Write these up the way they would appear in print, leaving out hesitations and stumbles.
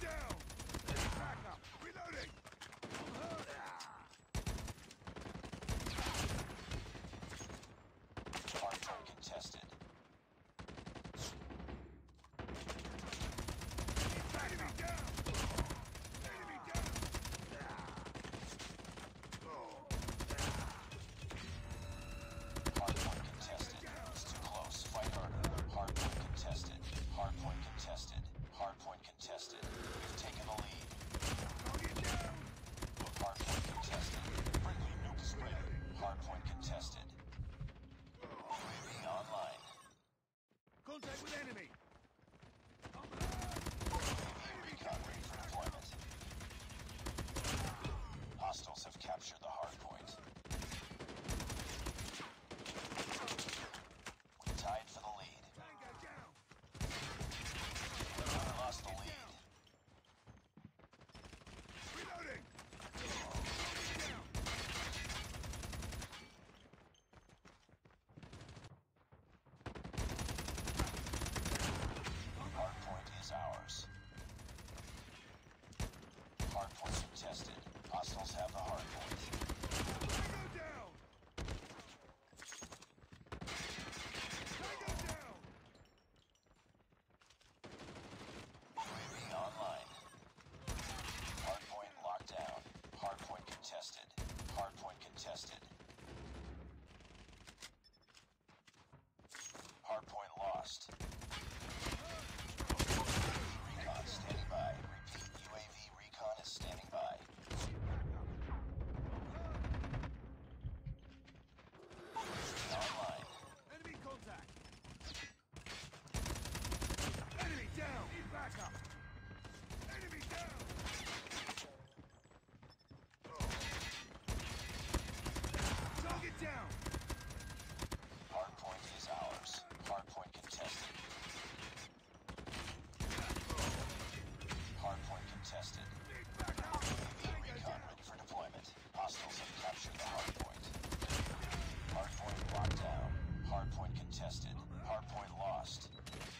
down! Back up! Reloading! Hardpoint contested. Enemy down! Enemy down! Hardpoint contested. It's too close. Fight harder. Hardpoint contested. Hardpoint contested. Hardpoint contested. We've taken the lead. Target down! Hardpoint contested. Friendly nuke spread. Hardpoint contested. UAV online. Contact with enemy! UAV recon ready for deployment. Hostiles have captured the hardpoint. We tied for the lead. Tango down! We lost the lead. Reloading! Down! Hardpoint is ours. Hardpoint contested. Hostiles have the hardpoint. Tango down! Tango down! UAV online. Hardpoint locked down. Hardpoint contested. Hardpoint contested. Hardpoint lost. Recon standing by. Repeat, UAV recon is standing by. Online. Enemy contact! Enemy down! Need backup! Enemy down! Target down! Hardpoint is ours. Hardpoint contested. Hardpoint contested. Need backup! UAV Tango recon down! ready for deployment. Hostiles have captured the hardpoint. Hardpoint locked down. Hardpoint contested. Hardpoint lost.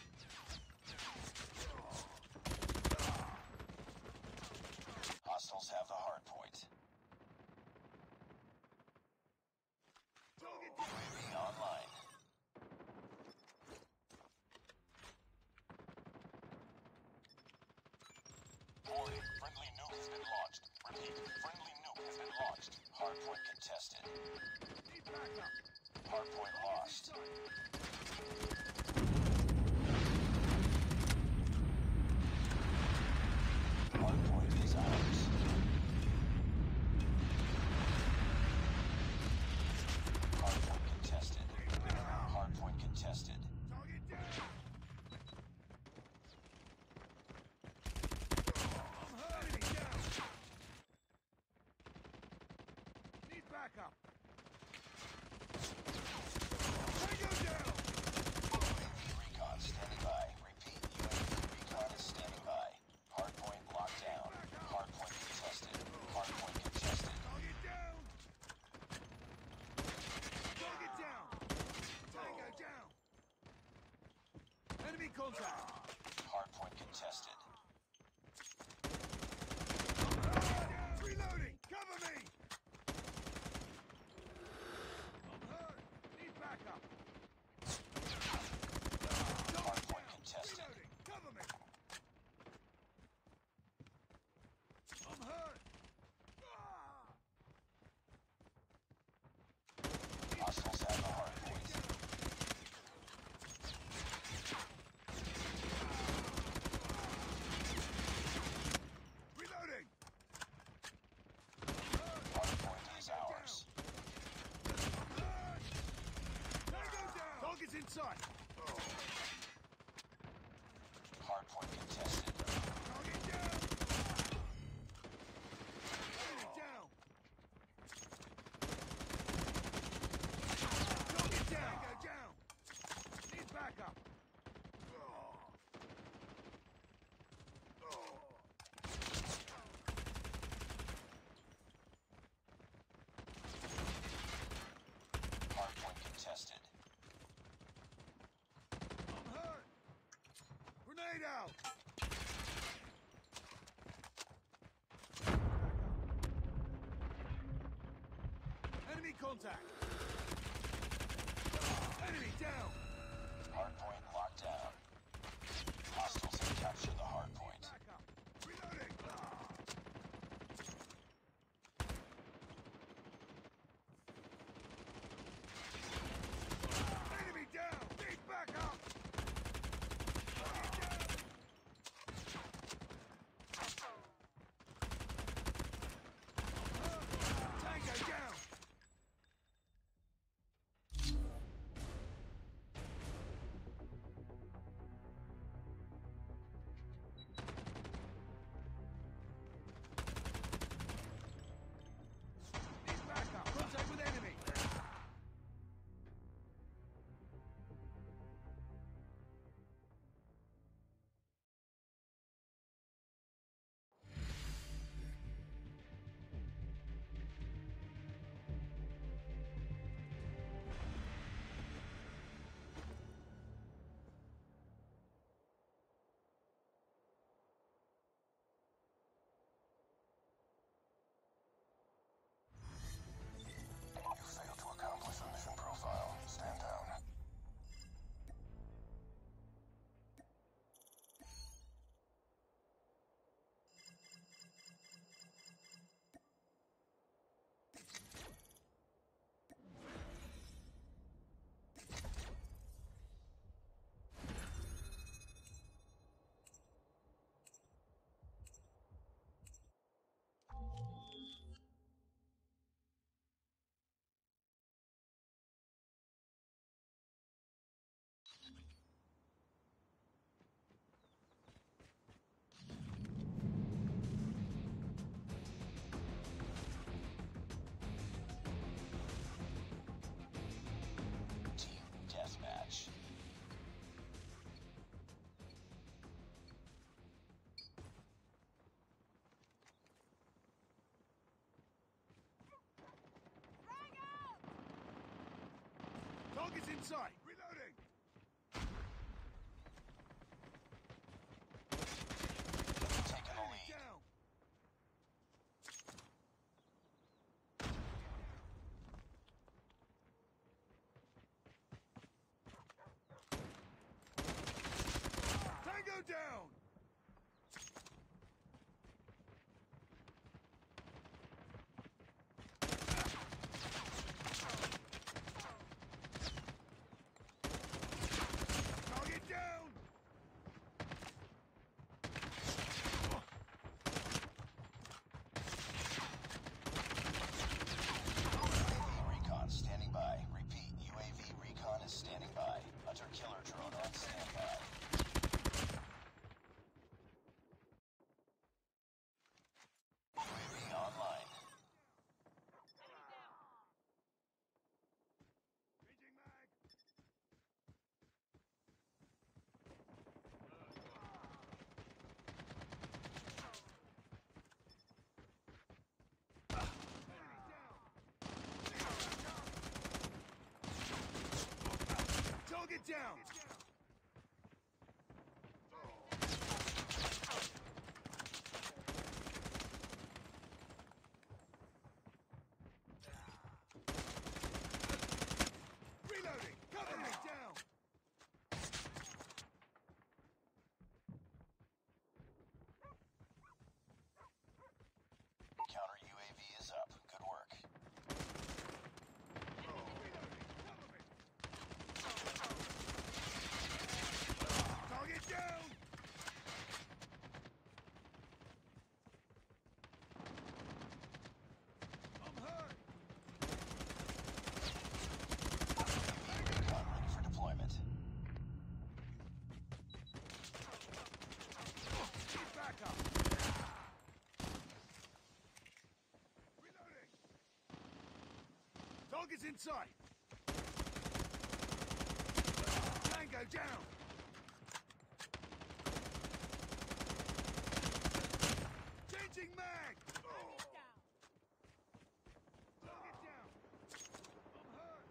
Hostiles have the hardpoint. Target down! UAV online. Warning, friendly nuke has been launched. Repeat, friendly nuke has been launched. Hardpoint contested. Need backup! Hardpoint lost. Hardpoint is ours. Hardpoint contested. Hardpoint contested. Target down! Enemy down! Need backup! Tango contact. Enemy down. Hardpoint locked down. Hostiles have captured the hardpoint. Back up. Reloading. Enemy down. Need backup. Target down. Tango down. Need backup. Contact with enemy. You failed to accomplish a mission profile. Stand down. Team deathmatch. Target's in sight. Reloading. Taking the Enemy lead. down. Tango down. Target down. UAV recon standing by. Repeat, UAV recon is standing by. Hunter killer drone on standby. UAV online. Changing mag. Target down. Reloading. Cover me down. Counter UAV is up. Good work. Target down. I'm hurt. UAV recon ready for deployment. Need backup. Reloading. Target's in sight. Tango down. Changing mag. Target down. I'm hurt.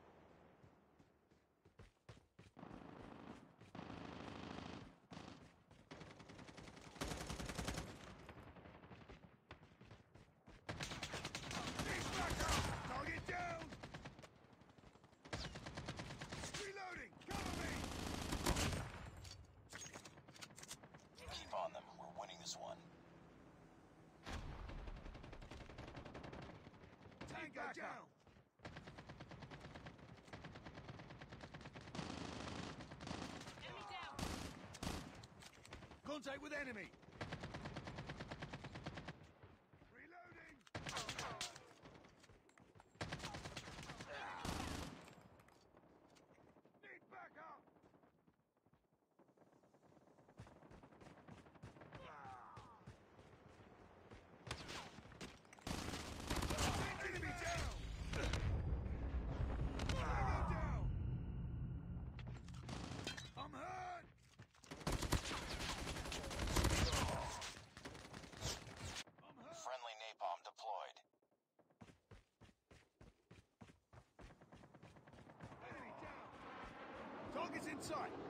Need backup. Target down. this one. Tango down. Enemy down. Contact with enemy. Reloading. Need backup. Enemy down. Tango down. I'm hurt. I'm hurt. Friendly napalm deployed. Enemy down. Target's in sight.